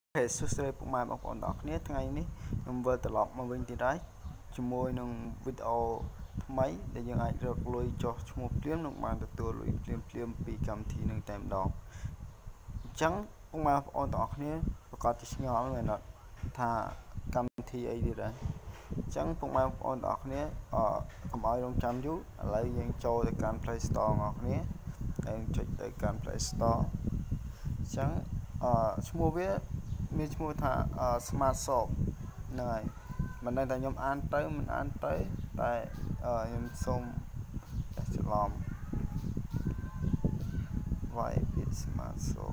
Hệ số xe của mai bọc ổn đọc nhé ngày ní nhưng vừa từ lọc mà bên thì đấy chỉ môi nông video máy để những ai được lôi cho một phim nông bàn đượcตัวlôi phim bị cầm thì nông tem đó trắng cũng mai ổn đọc nhé và có thể nhỏ này là thà cầm thì ấy đi đấy trắng cũng mai ổn đọc nhé cầm ai trong chăm chú lấy những cho để can Play Store ngọc nhé em check tới can Play Store trắng mua véมีชื่อថាsmart shop ហ្នឹងហើយមិនដឹងថាខ្ញុំអានទៅមិនអានទៅតែខ្ញុំសូមច្រឡំវាយពាក្យ smart shop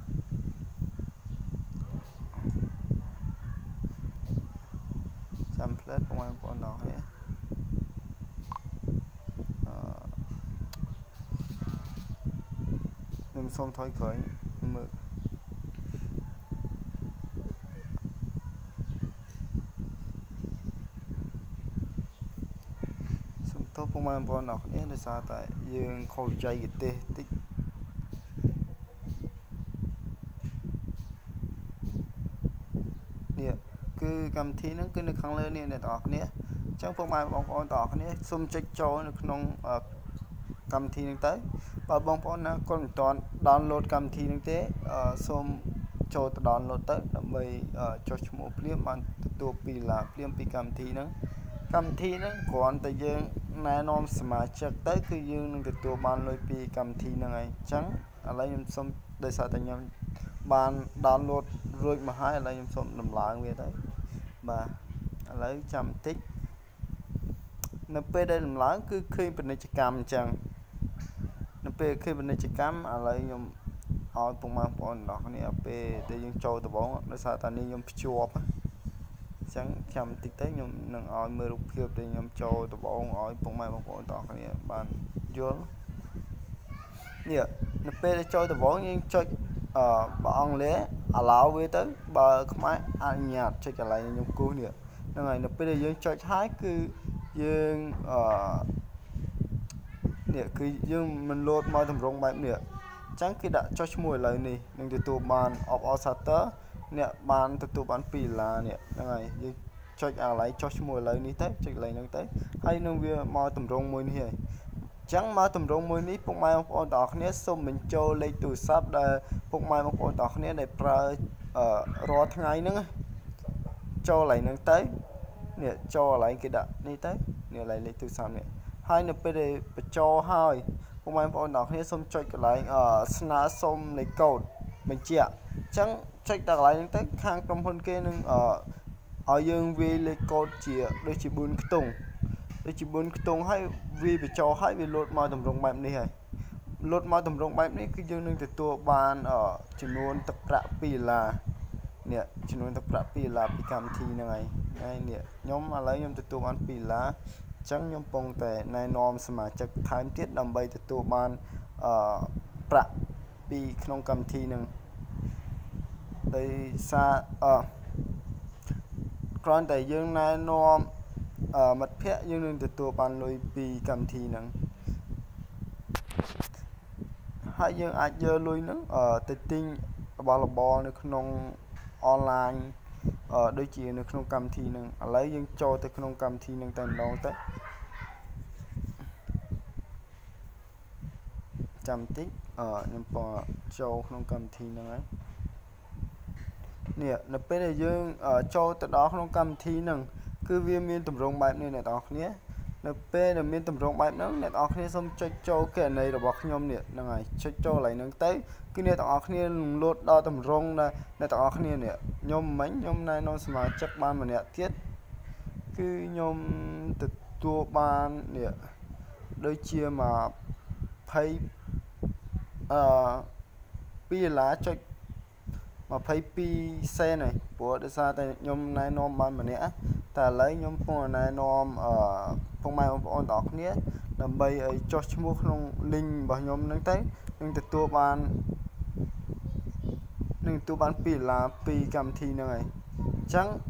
ចាំផ្លែតបងប្អូនអរគ្នាខ្ញុំសូមថយក្រោយមើលទៅពុកម៉ែបងប្អូនអរគ្នាដោយសារតែយើងខុសចៃកទេសតិចនេះគឺកម្មវិធីហ្នឹងគឺនៅខាងលើនេះអ្នកទាំងអស់គ្នាអញ្ចឹងពុកម៉ែបងប្អូនទាំងអស់គ្នាសូមចុចចូលនៅក្នុងកម្មវិធីហ្នឹងទៅបើបងប្អូនណាគាត់មិនទាន់ download កម្មវិធីហ្នឹងទេសូមចូលទៅ download ទៅដើម្បីចុះឈ្មោះភ្លាមបានទទួលពីឡាភ្លាមពីកម្មវិធីហ្នឹងកម្មវិធីហ្នឹងគ្រាន់តែយើងណែនាំសមាជិកទៅគឺយើងនឹងទទួលបានលុយពីកម្មវិធីហ្នឹងហើយអញ្ចឹងឥឡូវខ្ញុំសូមដោយសារតែខ្ញុំបាន download រួចមកហើយឥឡូវខ្ញុំសូមដំឡើងវាទៅបាទឥឡូវចាំបន្តិចនៅពេលដែលដំឡើងគឺឃើញពាណិជ្ជកម្មអញ្ចឹងនៅពេលឃើញពាណិជ្ជកម្មឥឡូវខ្ញុំឲ្យពុកម៉ែបងប្អូនទាំងអស់គ្នាពេលដែលយើងចូលដំបងដោយសារតែនេះខ្ញុំភ្ជាប់ចឹងចាំបន្តិចទៅខ្ញុំនឹងឲ្យមើលរូបភាពដែលខ្ញុំចូលដំបងឲ្យពុកម៉ែបងប្អូនទាំងអស់គ្នាបានយល់នេះនៅពេលដែលចូលដំបងយើងចុចបើអង់គ្លេស allow វាទៅបើខ្មែរអនុញ្ញាតចុចកន្លែងខ្ញុំគូសនេះហ្នឹងហើយនៅពេលដែលយើងចុចហើយគឺយើងនេះគឺយើងមិនលោតមកតម្រង់បែបនេះអញ្ចឹងគឺដាក់ចុះឈ្មោះឥឡូវនេះនឹងទទួលបាន of all starter អ្នកបានទទួលបាន$2នេះហ្នឹងហើយយើងចុចអាកន្លែងចុះឈ្មោះឥឡូវនេះទៅចុចកន្លែងហ្នឹងទៅហើយនឹងវាមកតម្រង់មួយនេះហើយអញ្ចឹងមកតម្រង់មួយនេះពុកម៉ែបងប្អូនទាំងអស់គ្នាសូមបញ្ចូលលេខទូរស័ព្ទដែលពុកម៉ែបងប្អូនទាំងអស់គ្នាដែលប្រើរាល់ថ្ងៃហ្នឹងចូលកន្លែងហ្នឹងទៅនេះចូលកន្លែងគេដាក់នេះទៅនេះកន្លែងលេខទូរស័ព្ទនេះហើយនៅពេលដែលបញ្ចូលហើយពុកម៉ែបងប្អូនទាំងអស់គ្នាសូមចុចកន្លែងស្នើសុំលេខកូដបញ្ជាក់អញ្ចឹងចុចដល់កន្លែងហ្នឹងទៅខាងក្រុមហ៊ុនគេនឹងឲ្យយើងវាយលេខកូដជាដូចជា4ខ្ទង់ដូចជា4ខ្ទង់ហើយវាបញ្ចូលហើយវាលោតមកតម្រង់បែបនេះហើយលោតមកតម្រង់បែបនេះគឺយើងនឹងទទួលបានចំនួនទឹកប្រាក់$2នេះចំនួនទឹកប្រាក់$2ពីកម្មវិធីហ្នឹងហើយនេះខ្ញុំឥឡូវខ្ញុំទទួលបាន$2អញ្ចឹងខ្ញុំកំពុងតែណែនាំសមាជិកថែមទៀតដើម្បីទទួលបានប្រាក់ពីក្នុងកម្មវិធីហ្នឹងដោយសារគ្រាន់តែយើងណែនាំមិត្តភ័ក្តិយើងនឹងទទួលបានលុយពីកម្មវិធីហ្នឹងហើយយើងអាចយកលុយហ្នឹងទៅទិញរបស់របរនៅក្នុងអនឡាញដូចជានៅក្នុងកម្មវិធីហ្នឹងឥឡូវយើងចូលទៅក្នុងកម្មវិធីហ្នឹងតែម្ដងទៅចាំបន្តិចខ្ញុំចូលក្នុងកម្មវិធីហ្នឹងហើយនេះនៅពេលដែលយើងចូលទៅដល់ក្នុងកម្មវិធីហ្នឹងគឺវាមានទម្រង់បែបនេះអ្នកទាំងអស់គ្នានៅពេលដែលមានទម្រង់បែបហ្នឹងអ្នកទាំងអស់គ្នាសូមចុចចូលគណនីរបស់ខ្ញុំនេះហ្នឹងហើយចុចចូលកន្លែងហ្នឹងទៅគឺអ្នកទាំងអស់គ្នានឹងលោតដល់ទម្រង់ដែលអ្នកទាំងអស់គ្នានេះខ្ញុំណែនាំសមាជិកបានម្នាក់ទៀតគឺខ្ញុំទទួលបាននេះដូចជា$22.22 សេនហើយព្រោះដោយសារតែខ្ញុំណែនាំបានម្នាក់តែឥឡូវខ្ញុំពងណែនាំពុកម៉ែបងប្អូនទាំងអស់គ្នាដើម្បីឲ្យចុះឈ្មោះក្នុង link របស់ខ្ញុំហ្នឹងទៅនឹងទទួលបាន$2ពីកម្មវិធីហ្នឹងហើយអញ្ចឹង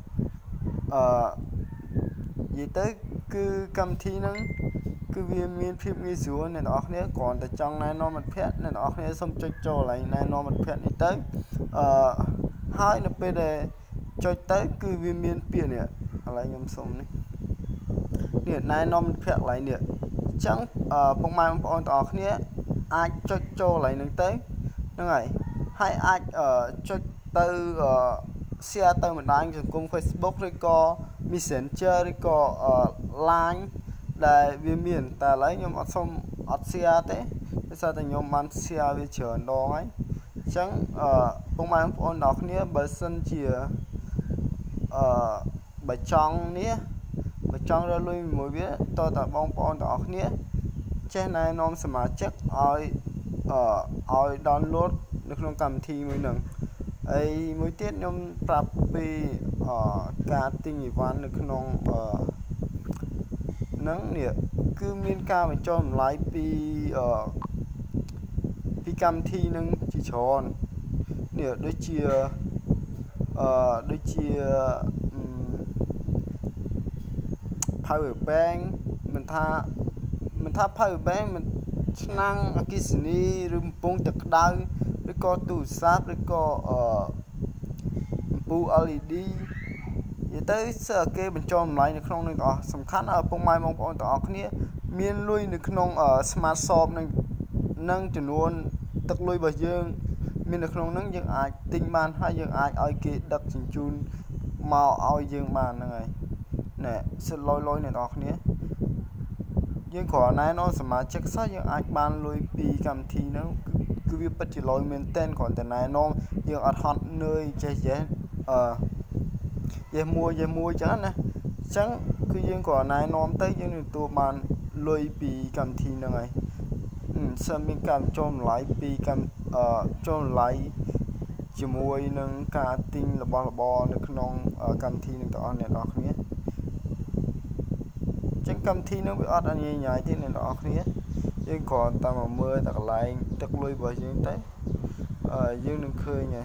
និយាយទៅគឺកម្មវិធីហ្នឹងគឺវាមានភាពងាយស្រួលអ្នកនរអគ្នាគ្រាន់តែចង់ណែនាំមិត្តភ័ក្តិអ្នកនរអគ្នាសូមចុចចូលកន្លែងណែនាំមិត្តភ័ក្តិនេះទៅហើយនៅពេលដែលចុចទៅគឺវាមានពាក្យនេះឥឡូវខ្ញុំសុំនេះណែនាំមិត្តភ័ក្តិកន្លែងនេះអញ្ចឹងពុកម៉ែបងប្អូនទាំងអស់គ្នាអាចចុចចូលកន្លែងហ្នឹងទៅហ្នឹងហើយអាចចុចទៅshare ទៅបណ្ដាញសង្គម Facebook ឬក៏ Messenger ឬក៏ Line ដែលវាមានតែឥឡូវខ្ញុំអត់ share ទេដោយសារតែខ្ញុំបាន share វាច្រើនដងហើយអញ្ចឹងពុកម៉ែបងប្អូនទាំងអស់គ្នាបើសិនជាបើចង់រកលុយមួយវាតើតើបងប្អូនទាំងអស់គ្នាចេះណែនាំសមាជិកឲ្យ download នៅក្នុងកម្មវិធីមួយហ្នឹងហើយមួយទៀតខ្ញុំប្រាប់ពីការទិញអីវ៉ាន់នៅក្នុងហ្នឹងនេះគឺមានការបញ្ចុះតម្លៃពីកម្មវិធីនឹងជាច្រើននេះដូចជា power bank មិនថា power bank មិនឆ្នាំងអគ្គិសនីឬបំពង់ទឹកក្តៅឬក៏ទូរស័ព្ទឬក៏អំពូល LED និយាយទៅគេបញ្ចុះតម្លៃនៅក្នុងនឹងទាំងអស់សំខាន់ពុកម៉ែបងប្អូនទាំងអស់គ្នាមានលុយនៅក្នុង Smart Shop នឹងចំនួនទឹកលុយរបស់យើងមាននៅក្នុងហ្នឹងយើងអាចទិញបានហើយយើងអាចឲ្យគេដឹកជញ្ជូនមកឲ្យយើងបានហ្នឹងហើយណែសិតលុយអ្នកនរគ្នាយើងគ្រាន់ណែនាំសមាជិកសោះយើងអាចបានលុយពីកម្មវិធីហ្នឹងគឺវាពិតជាលុយមែនតែនគ្រាន់តែណែនាំយើងអត់ហត់នឿយចេះមួយចឹងណាអញ្ចឹងគឺយើងគ្រាន់ណែនាំទៅយើងទទួលបានលុយពីកម្មវិធីហ្នឹងហើយសិនមានការចុះតម្លៃពីចុះតម្លៃជាមួយនឹងការទិញរបស់របរនៅក្នុងកម្មវិធីនឹងទាំងអស់អ្នកនរគ្នាចឹងកម្មវិធីនឹងវាអត់ញញ៉ាយទេអ្នកនរគ្នាយើងគ្រាន់តែមកមើលតែកន្លែងទឹកលុយរបស់យើងទៅយើងនឹងឃើញហើយ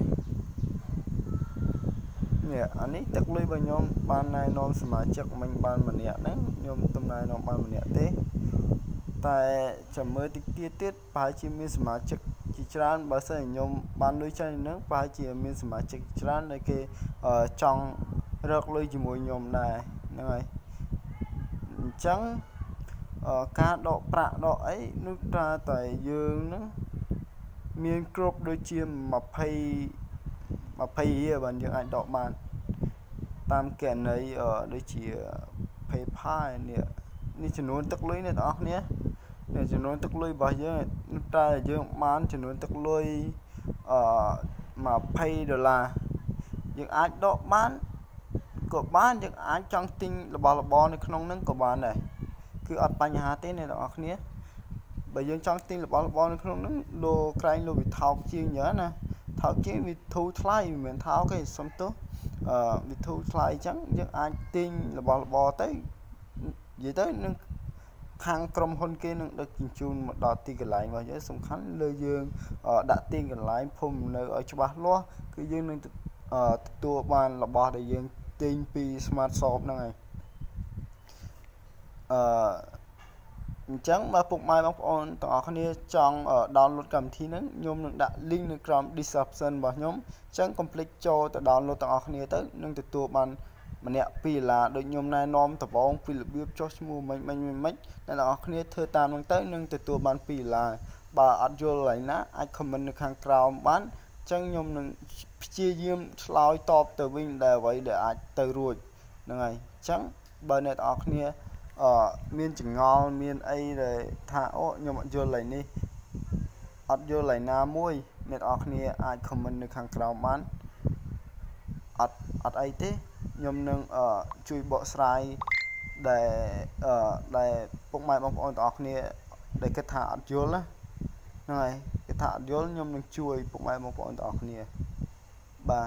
នេះអានេះទឹកលុយរបស់ខ្ញុំបានណែនាំសមាជិកមិញបានម្នាក់ហ្នឹងខ្ញុំតំណែនាំបានម្នាក់ទេតែចាំមើលតិចទៀតប្រហែលជាមានសមាជិកជាច្រើនបើសិនខ្ញុំបានលុយច្រើនហ្នឹងប្រហែលជាមានសមាជិកច្រើនដែលគេចង់រកលុយជាមួយខ្ញុំដែរហ្នឹងហើយអញ្ចឹងការដកប្រាក់ដកអីនោះតែយើងហ្នឹងមានគ្រប់ដូចជា20រៀលបានយើងអាចដកបានតាមគណនីដូចជា PayPal នេះចំនួនទឹកលុយអ្នកទាំងអស់គ្នានេះចំនួនទឹកលុយរបស់យើងតែយើងបានចំនួនទឹកលុយ$20យើងអាចដកបានក៏បានយើងអាចចង់ទិញរបស់របរនៅក្នុងហ្នឹងក៏បានដែរគឺអត់បញ្ហាទេអ្នកទាំងអស់គ្នាបើយើងចង់ទិញរបស់របរនៅក្នុងហ្នឹងលោក្រែងលោវាថោកជាងអញ្ចឹងណាថោកជាងវាធូរថ្លៃមិនមែនថោកទេសុំទោសវាធូរថ្លៃអញ្ចឹងយើងអាចទិញរបស់របរទៅនិយាយទៅនឹងខាងក្រុមហ៊ុនគេនឹងដឹកជញ្ជូនមកដល់ទីកន្លែងរបស់យើងសំខាន់លើយើងដាក់ទីកន្លែងភូមិនៅឲ្យច្បាស់លាស់គឺយើងនឹងទទួលបានរបស់ដែលយើងទិញពី Smart Shop ហ្នឹងហើយអញ្ចឹងបើពុកម៉ែបងប្អូនទាំងអស់គ្នាចង់ download កម្មវិធីហ្នឹងខ្ញុំនឹងដាក់ link នៅក្រោម description របស់ខ្ញុំអញ្ចឹងកុំភ្លេចចូលទៅ download ទាំងអស់គ្នាទៅនឹងទទួលបានម្នាក់$2ដូចខ្ញុំណែនាំដំបូងពីរបៀបចុះឈ្មោះមិនអ្នកទាំងអស់គ្នាធ្វើតាមហ្នឹងទៅនឹងទទួលបាន$2បើអត់យល់ឡើយណាអាច comment នៅខាងក្រោមបានអញ្ចឹងខ្ញុំនឹងព្យាយាមឆ្លើយតបទៅវិញដែលអ្វីដែលអាចទៅរួចហ្នឹងហើយអញ្ចឹងបើអ្នកទាំងអស់គ្នាមានចង្អល់មានអីដែលថាអូខ្ញុំអត់យល់ឡើយនេះអត់យល់ឡើយណាមួយអ្នកទាំងអស់គ្នាអាច comment នៅខាងក្រោមបានអត់អីទេខ្ញុំនឹងជួយបកស្រាយដែលពុកម៉ែបងប្អូនទាំងអស់គ្នាដែលគិតថាអត់យល់ណាហ្នឹងហើយគិតថាអត់យល់ខ្ញុំនឹងជួយពុកម៉ែបងប្អូនទាំងអស់គ្នាបាទ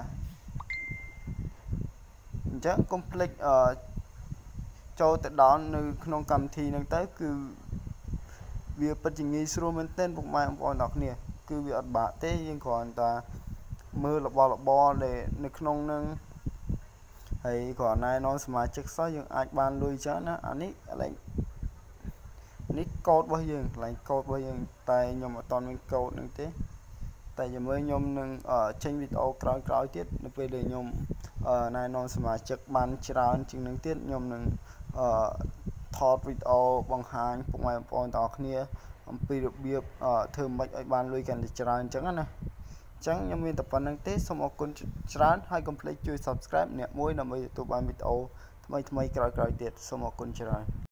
អញ្ចឹងកុំភ្លេចចូលទៅដល់នៅក្នុងកម្មវិធីហ្នឹងទៅគឺវាពិតជាងាយស្រួលមែនទែនពុកម៉ែបងប្អូនទាំងគ្នាគឺវាអត់បាក់ទេយើងគ្រាន់តែមើលរបស់របរដែលនៅក្នុងហ្នឹងហើយគ្រាន់តែណែនាំសមាជិកសោះយើងអាចបានលុយច្រើនណាអានេះកន្លែងនេះកូដរបស់យើងកន្លែងកូដរបស់យើងតែខ្ញុំអត់តមានកូដហ្នឹងទេតែជាមួយខ្ញុំនឹងចេញវីដេអូក្រោយៗទៀតនៅពេលដែលខ្ញុំណែនាំសមាជិកបានច្រើនជាងនឹងទៀតខ្ញុំនឹងថតវីដេអូបង្ហាញពុកម៉ែបងប្អូនទាំងអស់គ្នាអំពីរបៀបធ្វើម៉េចឲ្យបានលុយកាន់តែច្រើនអញ្ចឹងណាអញ្ចឹងខ្ញុំមានតែប៉ុណ្្នឹងទេសូមអរគុណច្រើនហើយកុំភ្លេចជួយ Subscribe អ្នកមួយដើម្បីទទួលបានវីដេអូថ្មីៗក្រោយៗទៀតសូមអរគុណច្រើន